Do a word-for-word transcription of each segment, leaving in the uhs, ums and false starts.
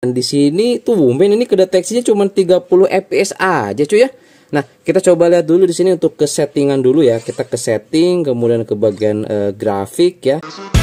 di sini tuh men ini kedeteksinya cuma tiga puluh F P S aja cuy ya. Nah, kita coba lihat dulu di sini untuk ke settingan dulu ya. Kita ke setting, kemudian ke bagian uh, grafik ya.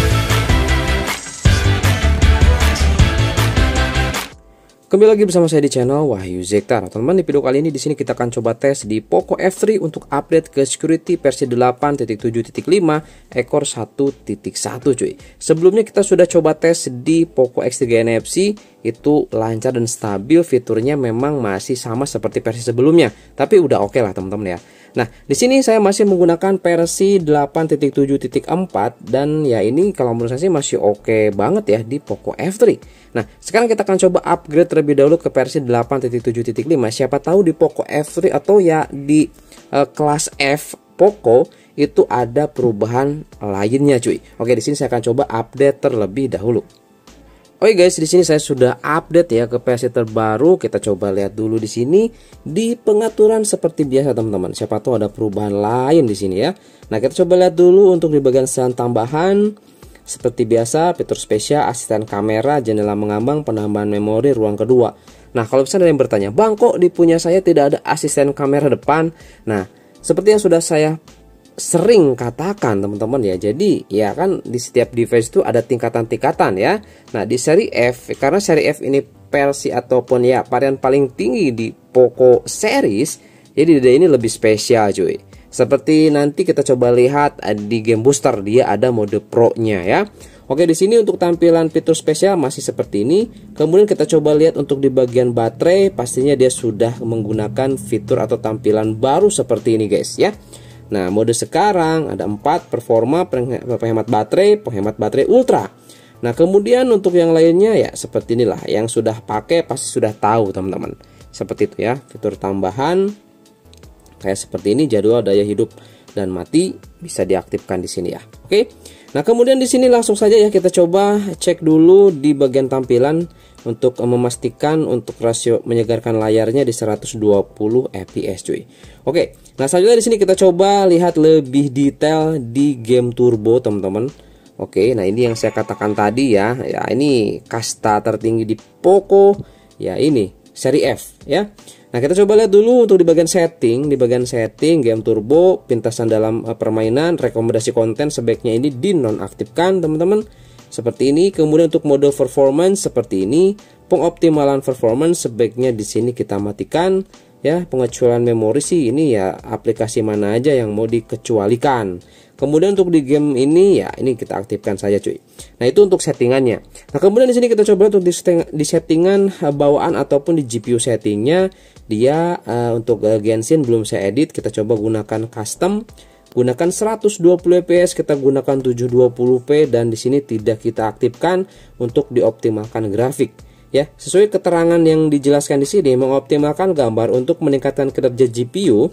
Kembali lagi bersama saya di channel Wahyu Zektar. Teman-teman, di video kali ini di sini kita akan coba tes di Poco F tiga untuk update ke security versi delapan titik tujuh titik lima ekor satu titik satu cuy. Sebelumnya kita sudah coba tes di Poco X tiga N F C, itu lancar dan stabil, fiturnya memang masih sama seperti versi sebelumnya, tapi udah oke okay lah teman-teman ya. Nah, di sini saya masih menggunakan versi delapan titik tujuh titik empat dan ya ini kalau menurut saya sih masih oke okay banget ya di Poco F tiga. Nah, sekarang kita akan coba upgrade terlebih dahulu ke versi delapan titik tujuh titik lima. Siapa tahu di Poco F tiga atau ya di uh, kelas F Poco itu ada perubahan lainnya cuy. Oke, di sini saya akan coba update terlebih dahulu. Oke guys, di sini saya sudah update ya ke versi terbaru. Kita coba lihat dulu di sini di pengaturan seperti biasa teman-teman. Siapa tahu ada perubahan lain di sini ya. Nah, kita coba lihat dulu untuk di bagian setelan tambahan. Seperti biasa, fitur spesial, asisten kamera, jendela mengambang, penambahan memori, ruang kedua. Nah, kalau misalnya ada yang bertanya, "Bang, kok di punya saya tidak ada asisten kamera depan?" Nah, seperti yang sudah saya sering katakan teman-teman ya, jadi ya kan di setiap device itu ada tingkatan-tingkatan ya. Nah, di seri F, karena seri F ini versi ataupun ya varian paling tinggi di Poco series, jadi dia ini lebih spesial cuy. Seperti nanti kita coba lihat di game booster, dia ada mode pro-nya ya. Oke, di sini untuk tampilan fitur spesial masih seperti ini. Kemudian kita coba lihat untuk di bagian baterai, pastinya dia sudah menggunakan fitur atau tampilan baru seperti ini guys ya. Nah, mode sekarang ada empat, performa, penghemat baterai, penghemat baterai ultra. Nah, kemudian untuk yang lainnya ya seperti inilah, yang sudah pakai pasti sudah tahu teman-teman. Seperti itu ya, fitur tambahan kayak seperti ini, jadwal daya hidup dan mati bisa diaktifkan di sini ya. Oke. Nah, kemudian di sini langsung saja ya kita coba cek dulu di bagian tampilan untuk memastikan untuk rasio menyegarkan layarnya di seratus dua puluh F P S cuy. Oke. Nah, selanjutnya di sini kita coba lihat lebih detail di game turbo teman-teman. Oke, nah ini yang saya katakan tadi ya. Ya, ini kasta tertinggi di Poco. Ya, ini seri F ya. Nah, kita coba lihat dulu untuk di bagian setting. Di bagian setting game turbo, pintasan dalam uh, permainan, rekomendasi konten sebaiknya ini dinonaktifkan teman-teman. Seperti ini. Kemudian untuk mode performance seperti ini. Pengoptimalan performance sebaiknya di sini kita matikan ya. Pengecualian memori sih ini ya aplikasi mana aja yang mau dikecualikan. Kemudian untuk di game ini ya ini kita aktifkan saja cuy. Nah, itu untuk settingannya. Nah, kemudian di sini kita coba untuk di, setting, di settingan uh, bawaan ataupun di G P U settingnya. Dia uh, untuk uh, Genshin belum saya edit, kita coba gunakan custom, gunakan seratus dua puluh F P S, kita gunakan tujuh dua puluh p dan di sini tidak kita aktifkan untuk dioptimalkan grafik ya. Sesuai keterangan yang dijelaskan di sini, mengoptimalkan gambar untuk meningkatkan kinerja G P U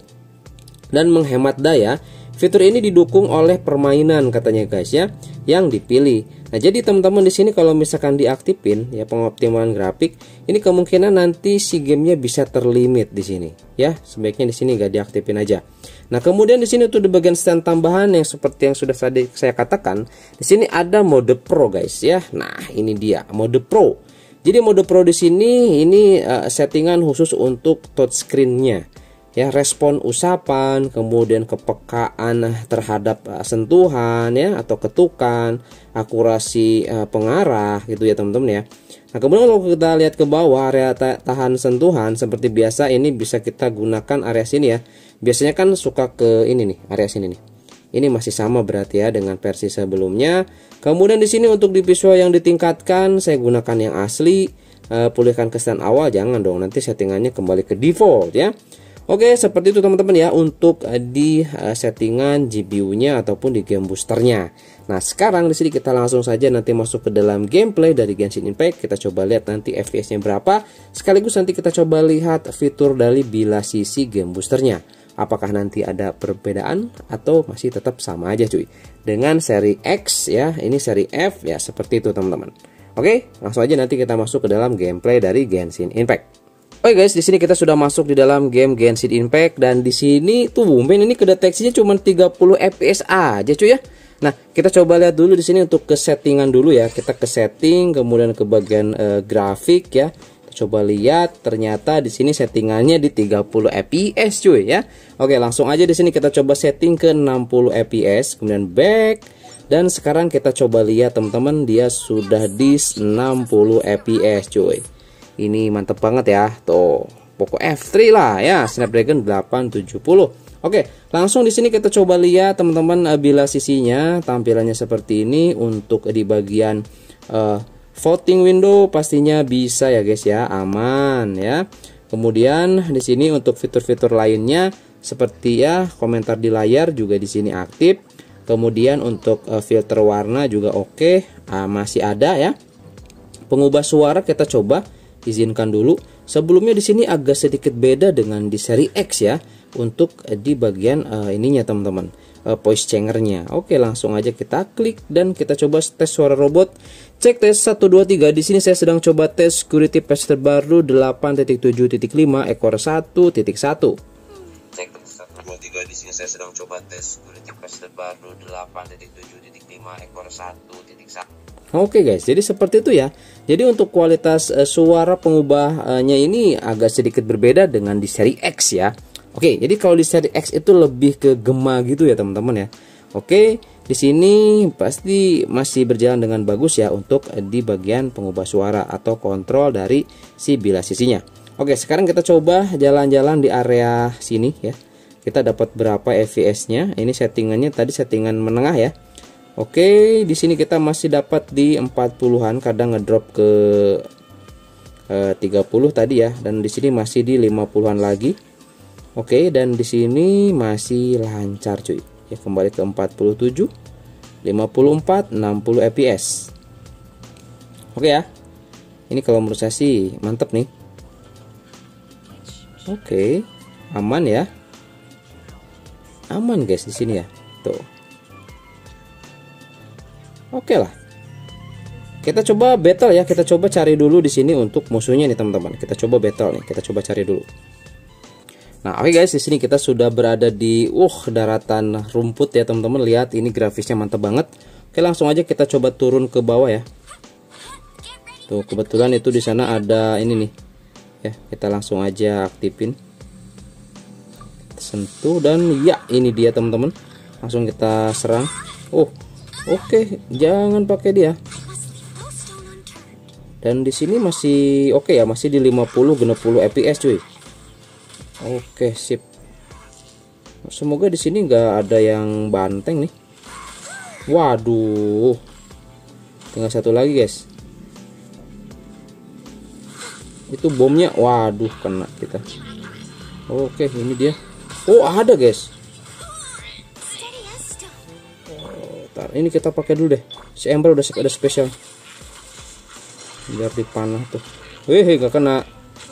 dan menghemat daya. Fitur ini didukung oleh permainan katanya guys ya yang dipilih. Nah, jadi teman-teman di sini kalau misalkan diaktifin ya pengoptimalan grafik, ini kemungkinan nanti si gamenya bisa terlimit di sini ya. Sebaiknya di sini gak diaktifin aja. Nah, kemudian di sini tuh di bagian stand tambahan yang seperti yang sudah tadi saya katakan, di sini ada mode pro guys ya. Nah, ini dia mode pro. Jadi mode pro di sini ini uh, settingan khusus untuk touchscreen-nya. Ya, respon usapan, kemudian kepekaan terhadap uh, sentuhan ya atau ketukan, akurasi uh, pengarah gitu ya teman-teman ya. Nah, kemudian kalau kita lihat ke bawah area tahan sentuhan seperti biasa ini bisa kita gunakan area sini ya. Biasanya kan suka ke ini nih, area sini nih. Ini masih sama berarti ya dengan versi sebelumnya. Kemudian di sini untuk di visual yang ditingkatkan saya gunakan yang asli. Uh, pulihkan ke stand awal jangan dong, nanti settingannya kembali ke default ya. Oke, seperti itu teman-teman ya untuk uh, di uh, settingan G P U-nya ataupun di game boosternya. Nah, sekarang di sini kita langsung saja nanti masuk ke dalam gameplay dari Genshin Impact. Kita coba lihat nanti F P S-nya berapa. Sekaligus nanti kita coba lihat fitur dari bila sisi game boosternya. Apakah nanti ada perbedaan atau masih tetap sama aja cuy. Dengan seri X ya, ini seri F ya seperti itu teman-teman. Oke, langsung aja nanti kita masuk ke dalam gameplay dari Genshin Impact. Oke guys, di sini kita sudah masuk di dalam game Genshin Impact dan di sini tuh men ini kedeteksinya cuma tiga puluh F P S aja cuy ya. Nah, kita coba lihat dulu di sini untuk ke settingan dulu ya. Kita ke setting, kemudian ke bagian uh, grafik ya. Kita coba lihat, ternyata di sini settingannya di tiga puluh F P S cuy ya. Oke, langsung aja di sini kita coba setting ke enam puluh F P S, kemudian back. Dan sekarang kita coba lihat teman-teman, dia sudah di enam puluh F P S cuy. Ini mantep banget ya. Tuh, Poco F tiga lah ya, Snapdragon delapan tujuh nol. Oke, langsung di sini kita coba lihat teman-teman bila sisinya tampilannya seperti ini. Untuk di bagian uh, voting window pastinya bisa ya guys ya, aman ya. Kemudian di sini untuk fitur-fitur lainnya seperti ya komentar di layar juga di sini aktif. Kemudian untuk uh, filter warna juga oke, uh, masih ada ya. Pengubah suara kita coba izinkan dulu. Sebelumnya di sini agak sedikit beda dengan di seri X ya. Untuk di bagian uh, ininya teman-teman, uh, voice changernya. Oke, langsung aja kita klik dan kita coba tes suara robot. Cek tes satu dua tiga. Di sini saya sedang coba tes security patch terbaru delapan titik tujuh titik lima ekor satu titik satu. Cek tes satu dua tiga. Di sini saya sedang coba tes security patch terbaru delapan titik tujuh titik lima ekor satu titik satu. Oke guys, jadi seperti itu ya. Jadi untuk kualitas uh, suara pengubahnya ini agak sedikit berbeda dengan di seri X ya. Oke, jadi kalau di seri X itu lebih ke gema gitu ya teman-teman ya. Oke, di sini pasti masih berjalan dengan bagus ya untuk di bagian pengubah suara atau kontrol dari si bilah sisinya. Oke, sekarang kita coba jalan-jalan di area sini ya. Kita dapat berapa F P S-nya? Ini settingannya tadi settingan menengah ya. Oke, di sini kita masih dapat di empat puluhan, kadang ngedrop ke eh, tiga puluh tadi ya, dan di sini masih di lima puluhan lagi. Oke, dan di sini masih lancar cuy. Ya, kembali ke empat puluh tujuh, lima puluh empat, enam puluh F P S. Oke ya. Ini kalau menurut saya sih mantep nih. Oke, aman ya. Aman guys di sini ya. Tuh. Oke lah. Kita coba battle ya. Kita coba cari dulu di sini untuk musuhnya nih teman-teman. Kita coba battle nih. Kita coba cari dulu. Nah, oke okay guys, di sini kita sudah berada di uh daratan rumput ya teman-teman. Lihat ini grafisnya mantap banget. Oke, langsung aja kita coba turun ke bawah ya. Tuh, kebetulan itu di sana ada ini nih. Ya, kita langsung aja aktifin. Sentuh dan ya, ini dia teman-teman. Langsung kita serang. Oh, oke, okay, jangan pakai dia. Dan di sini masih oke okay ya, masih di lima puluh enam puluh F P S cuy. Oke, sip. Semoga di sini nggak ada yang banteng nih. Waduh, tinggal satu lagi guys. Itu bomnya, waduh, kena kita. Oke, ini dia. Oh, ada guys. Oh, tar, ini kita pakai dulu deh. Si Ember udah ada spesial. Biar dipanah tuh. Wih, nggak kena.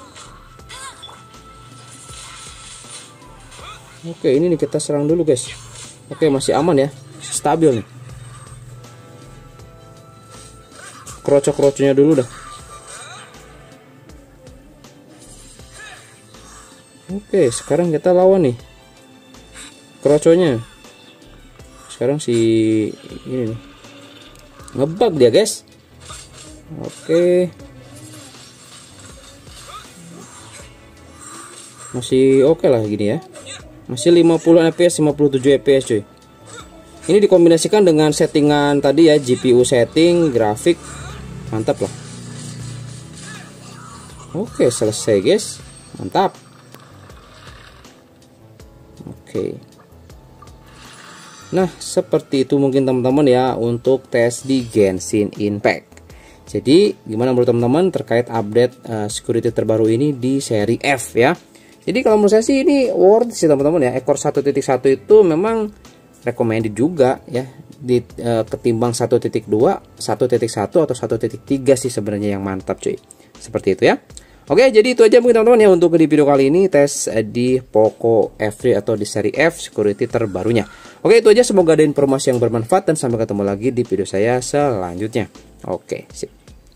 Oke, ini nih kita serang dulu guys. Oke, masih aman ya, stabil nih. Krocok-krocoknya dulu dah. Oke, sekarang kita lawan nih kroconya. Sekarang si ini nih ngebug dia guys. Oke, masih oke lah gini ya. Masih lima puluh F P S, lima puluh tujuh F P S cuy. Ini dikombinasikan dengan settingan tadi ya, G P U setting, grafik. Mantap lah. Oke, selesai guys. Mantap. Oke. Nah, seperti itu mungkin teman-teman ya untuk tes di Genshin Impact. Jadi, gimana menurut teman-teman terkait update uh, security terbaru ini di seri F ya? Jadi kalau menurut saya sih ini worth sih teman-teman ya. Ekor satu titik satu itu memang recommended juga ya, di uh, ketimbang satu titik dua, satu titik satu atau satu titik tiga sih sebenarnya yang mantap cuy. Seperti itu ya. Oke, jadi itu aja mungkin teman-teman ya untuk di video kali ini tes di Poco F tiga atau di seri F security terbarunya. Oke, itu aja, semoga ada informasi yang bermanfaat dan sampai ketemu lagi di video saya selanjutnya. Oke, sip.